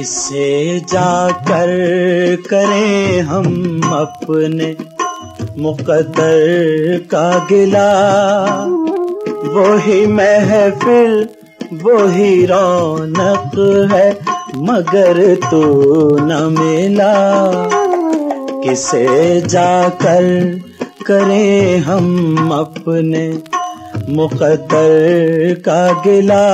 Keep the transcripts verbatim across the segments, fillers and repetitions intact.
किसे जाकर करें हम अपने मुक़द्दर का गिला। वही महफिल वही रौनक है मगर तू न मिला। किसे जाकर करें हम अपने मुक़द्दर का गिला।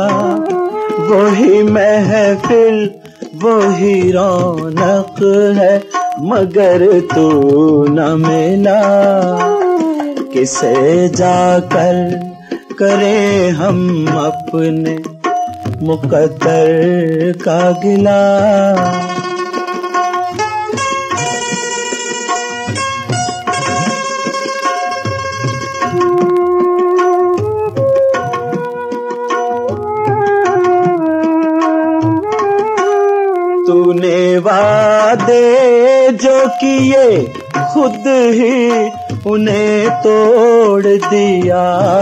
वही महफिल वही रौनक है मगर तू न मिला। किसे जाकर करें हम अपने मुक़द्दर का गिला। तूने वादे जो किए खुद ही उन्हें तोड़ दिया।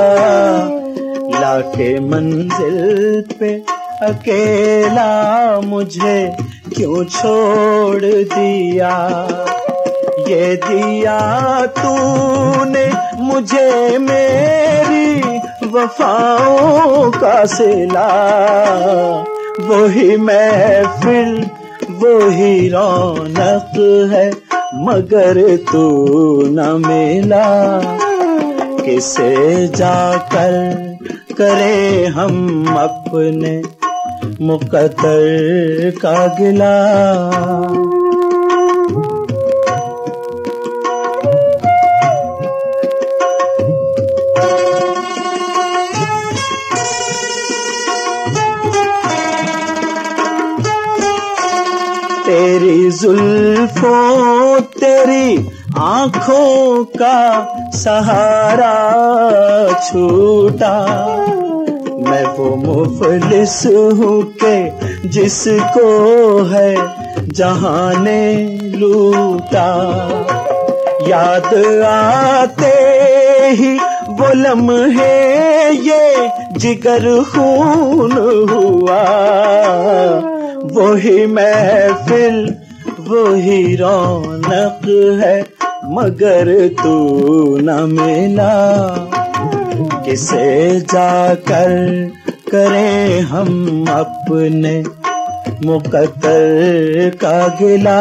लाके मंजिल पे अकेला मुझे क्यों छोड़ दिया। ये दिया तूने मुझे मेरी वफाओं का सिला। वही महफिल वही रौनक है मगर तू न मिला। किसे जाकर करें हम अपने मुक़द्दर का गिला। तेरी जुल्फों तेरी आँखों का सहारा छूटा। मैं वो मुफलिस हूँ के जिसको है जहां ने लूटा। याद आते ही वो लम्हे ये जिगर खून हुआ। वही महफिल वही रौनक है मगर तू न मिला। किसे जाकर करें हम अपने मुक़द्दर का गिला।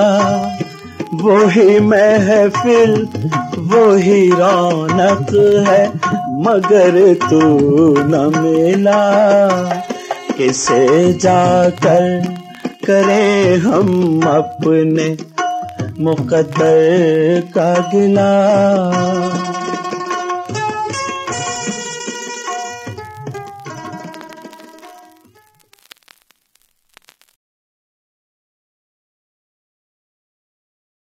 वही महफिल वही रौनक है मगर तू न मिला। किसे जाकर करें हम अपने मुक़द्दर का गिला।